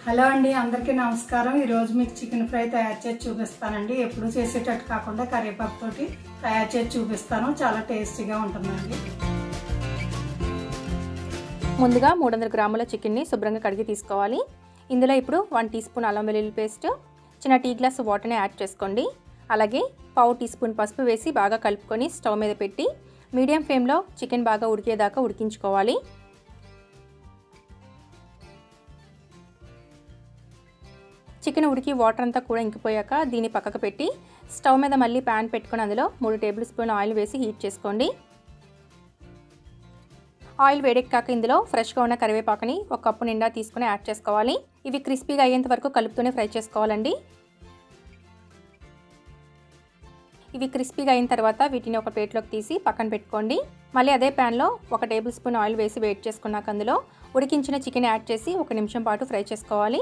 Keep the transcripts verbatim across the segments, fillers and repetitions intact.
Hello అండి, అందరికీ నమస్కారం. ఈ రోజు మీకు చికెన్ ఫ్రై తయారు చేసి చూపిస్తానండి. ఎప్పుడు చేసేటట్టు కాకుండా కరివేపాకు తోటి తయారు చేసి చూపిస్తాను. చాలా టేస్టీగా ఉంటుందండి. ముందుగా మూడు వందల గ్రాముల చికెన్ని శుభ్రంగా కడిగి తీసుకోవాలి. ఇందులో ఇప్పుడు వన్ టీ స్పూన్ అల్లం వెల్లుల్లి పేస్ట్, చిన్న టీ గ్లాస్ వాటర్ని యాడ్ చేసుకోండి. అలాగే పావు టీ స్పూన్ పసుపు వేసి బాగా కలుపుకొని స్టవ్ మీద పెట్టి మీడియం ఫ్లేమ్లో చికెన్ బాగా ఉడికేదాకా ఉడికించుకోవాలి. చికెన్ ఉడికి వాటర్ అంతా కూడా ఇంకిపోయాక దీన్ని పక్కకు పెట్టి స్టవ్ మీద మళ్ళీ ప్యాన్ పెట్టుకొని అందులో మూడు టేబుల్ స్పూన్ ఆయిల్ వేసి హీట్ చేసుకోండి. ఆయిల్ వేడెక్కాక ఇందులో ఫ్రెష్గా ఉన్న కరివేపాకుని ఒక కప్పు నిండా తీసుకుని యాడ్ చేసుకోవాలి. ఇవి క్రిస్పీగా అయ్యేంత వరకు కలుపుతూనే ఫ్రై చేసుకోవాలండి. ఇవి క్రిస్పీగా అయిన తర్వాత వీటిని ఒక ప్లేట్లోకి తీసి పక్కన పెట్టుకోండి. మళ్ళీ అదే ప్యాన్లో ఒక టేబుల్ స్పూన్ ఆయిల్ వేసి వేడి చేసుకున్నాక అందులో ఉడికించిన చికెన్ యాడ్ చేసి ఒక నిమిషం పాటు ఫ్రై చేసుకోవాలి.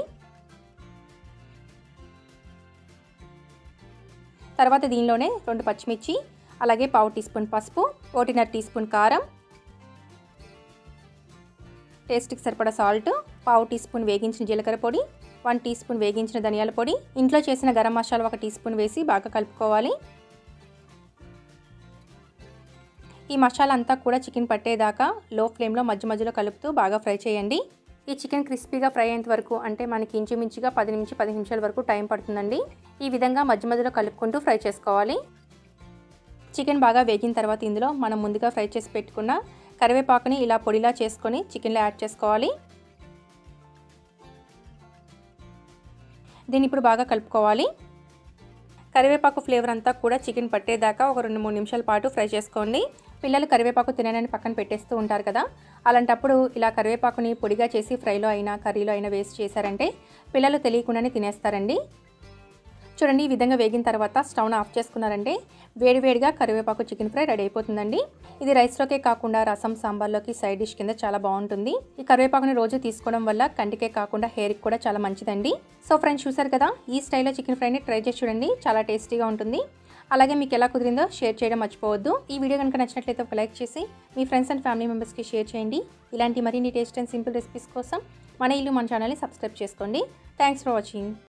తర్వాత దీనిలోనే రెండు పచ్చిమిర్చి, అలాగే పావు టీ స్పూన్ పసుపు, ఒకటిన్నర టీ స్పూన్ కారం, టేస్ట్కి సరిపడా సాల్ట్, పావు టీ స్పూన్ వేగించిన జీలకర్ర పొడి, వన్ టీ స్పూన్ వేగించిన ధనియాల పొడి, ఇంట్లో చేసిన గరం మసాలా ఒక టీ స్పూన్ వేసి బాగా కలుపుకోవాలి. ఈ మసాలా అంతా కూడా చికెన్ పట్టేదాకా లో ఫ్లేమ్లో మధ్య మధ్యలో కలుపుతూ బాగా ఫ్రై చేయండి. ఈ చికెన్ క్రిస్పీగా ఫ్రై అయ్యేంత వరకు అంటే మనకి ఇంచుమించుగా పది నుంచి పది నిమిషాల వరకు టైం పడుతుందండి. ఈ విధంగా మధ్య మధ్యలో కలుపుకుంటూ ఫ్రై చేసుకోవాలి. చికెన్ బాగా వేగిన తర్వాత ఇందులో మనం ముందుగా ఫ్రై చేసి పెట్టుకున్న కరివేపాకుని ఇలా పొడిలా చేసుకొని చికెన్లో యాడ్ చేసుకోవాలి. దీన్ని ఇప్పుడు బాగా కలుపుకోవాలి. కరివేపాకు ఫ్లేవర్ అంతా కూడా చికెన్ పట్టేదాకా ఒక రెండు మూడు నిమిషాల పాటు ఫ్రై చేసుకోండి. పిల్లలు కరివేపాకు తిననని పక్కన పెట్టేస్తూ ఉంటారు కదా, అలాంటప్పుడు ఇలా కరివేపాకుని పొడిగా చేసి ఫ్రైలో అయినా కర్రీలో అయినా వేస్ట్ చేశారంటే పిల్లలు తెలియకుండానే తినేస్తారండి. చూడండి, ఈ విధంగా వేగిన తర్వాత స్టవ్ను ఆఫ్ చేసుకున్నారంటే వేడివేడిగా కరివేపాకు చికెన్ ఫ్రై రెడీ అయిపోతుందండి. ఇది రైస్లోకే కాకుండా రసం, సాంబార్లోకి సైడ్ డిష్ కింద చాలా బాగుంటుంది. ఈ కరివేపాకుని రోజు తీసుకోవడం వల్ల కంటికే కాకుండా హెయిర్కి కూడా చాలా మంచిదండి. సో ఫ్రెండ్స్, చూసారు కదా, ఈ స్టైల్లో చికెన్ ఫ్రైని ట్రై చేసి చూడండి. చాలా టేస్టీగా ఉంటుంది. అలాగే మీకు ఎలా కుదిరిందో షేర్ చేయడం మర్చిపోవద్దు. ఈ వీడియో కనుక నచ్చినట్లయితే ఒక లైక్ చేసి మీ ఫ్రెండ్స్ అండ్ ఫ్యామిలీ మెంబర్స్కి షేర్ చేయండి. ఇలాంటి మరిన్ని టేస్ట్ అండ్ సింపుల్ రెసిపీస్ కోసం మన ఇల్లు మన ఛానల్ని సబ్స్క్రైబ్ చేసుకోండి. Thanks for watching.